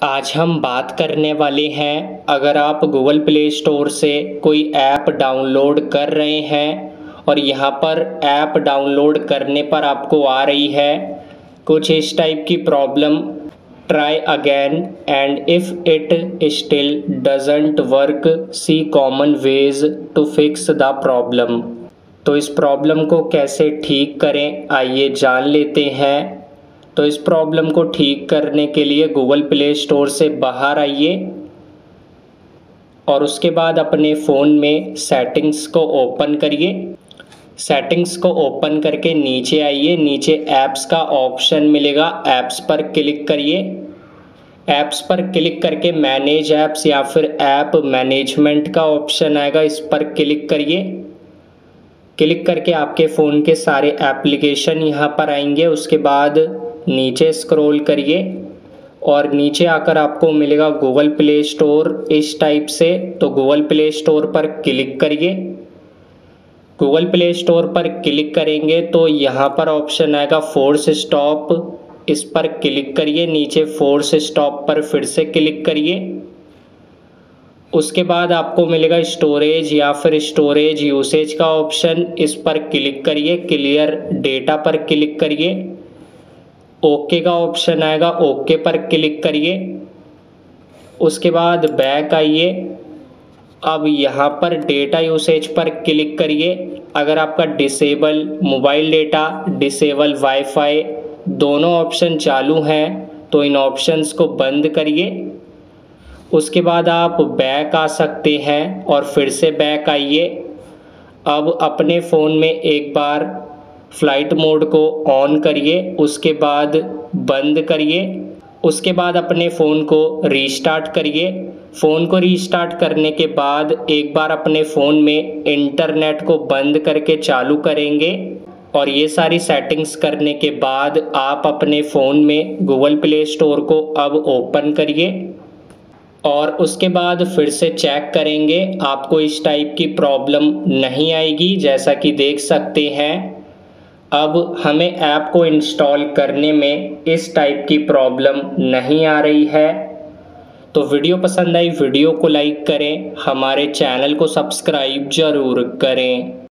आज हम बात करने वाले हैं, अगर आप गूगल प्ले स्टोर से कोई ऐप डाउनलोड कर रहे हैं और यहाँ पर ऐप डाउनलोड करने पर आपको आ रही है कुछ इस टाइप की problem, try again and if it still doesn't work see common ways to fix the problem. तो इस प्रॉब्लम को कैसे ठीक करें, आइए जान लेते हैं। तो इस प्रॉब्लम को ठीक करने के लिए गूगल प्ले स्टोर से बाहर आइए और उसके बाद अपने फ़ोन में सेटिंग्स को ओपन करिए। सेटिंग्स को ओपन करके नीचे आइए, नीचे ऐप्स का ऑप्शन मिलेगा, ऐप्स पर क्लिक करिए। ऐप्स पर क्लिक करके मैनेज ऐप्स या फिर ऐप मैनेजमेंट का ऑप्शन आएगा, इस पर क्लिक करिए। क्लिक करके आपके फ़ोन के सारे एप्लीकेशन यहाँ पर आएंगे। उसके बाद नीचे स्क्रॉल करिए और नीचे आकर आपको मिलेगा गूगल प्ले स्टोर इस टाइप से। तो गूगल प्ले स्टोर पर क्लिक करिए। गूगल प्ले स्टोर पर क्लिक करेंगे तो यहाँ पर ऑप्शन आएगा फोर्स स्टॉप, इस पर क्लिक करिए। नीचे फोर्स स्टॉप पर फिर से क्लिक करिए। उसके बाद आपको मिलेगा स्टोरेज या फिर स्टोरेज यूसेज का ऑप्शन, इस पर क्लिक करिए। क्लियर डेटा पर क्लिक करिए। ओके का ऑप्शन आएगा, ओके पर क्लिक करिए। उसके बाद बैक आइए। अब यहाँ पर डेटा यूसेज पर क्लिक करिए। अगर आपका disable mobile data, disable WiFi दोनों ऑप्शन चालू हैं तो इन ऑप्शंस को बंद करिए। उसके बाद आप बैक आ सकते हैं और फिर से बैक आइए। अब अपने फ़ोन में एक बार फ्लाइट मोड को ऑन करिए, उसके बाद बंद करिए। उसके बाद अपने फ़ोन को रीस्टार्ट करिए। फ़ोन को रीस्टार्ट करने के बाद एक बार अपने फ़ोन में इंटरनेट को बंद करके चालू करेंगे और ये सारी सेटिंग्स करने के बाद आप अपने फ़ोन में गूगल प्ले स्टोर को अब ओपन करिए और उसके बाद फिर से चेक करेंगे, आपको इस टाइप की प्रॉब्लम नहीं आएगी। जैसा कि देख सकते हैं अब हमें ऐप को इंस्टॉल करने में इस टाइप की प्रॉब्लम नहीं आ रही है। तो वीडियो पसंद आई, वीडियो को लाइक करें, हमारे चैनल को सब्सक्राइब ज़रूर करें।